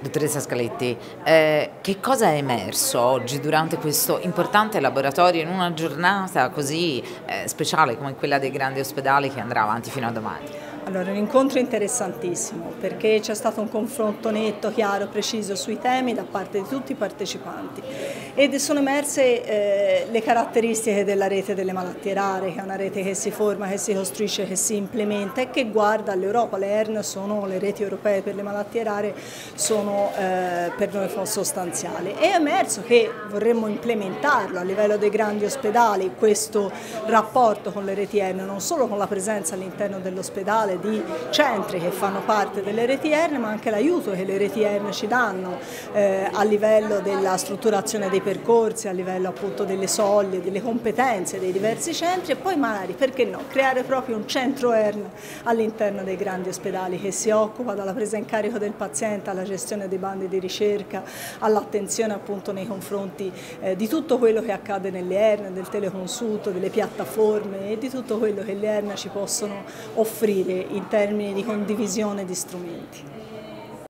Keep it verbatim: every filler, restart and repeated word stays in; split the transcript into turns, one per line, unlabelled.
Dottoressa Scaletti, eh, che cosa è emerso oggi durante questo importante laboratorio in una giornata così eh, speciale come quella dei grandi ospedali che andrà avanti fino a domani?
Allora, un incontro interessantissimo perché c'è stato un confronto netto, chiaro, preciso sui temi da parte di tutti i partecipanti ed sono emerse eh, le caratteristiche della rete delle malattie rare, che è una rete che si forma, che si costruisce, che si implementa e che guarda all'Europa. Le E R N sono le reti europee per le malattie rare, sono eh, per noi sostanziali. È emerso che vorremmo implementarlo a livello dei grandi ospedali, questo rapporto con le reti E R N, non solo con la presenza all'interno dell'ospedale di centri che fanno parte delle reti E R N, ma anche l'aiuto che le reti E R N ci danno eh, a livello della strutturazione dei percorsi, a livello appunto delle soglie, delle competenze dei diversi centri e poi magari, perché no, creare proprio un centro E R N all'interno dei grandi ospedali che si occupa dalla presa in carico del paziente alla gestione dei bandi di ricerca, all'attenzione appunto nei confronti eh, di tutto quello che accade nelle E R N, del teleconsulto, delle piattaforme e di tutto quello che le E R N ci possono offrire in termini di condivisione di strumenti.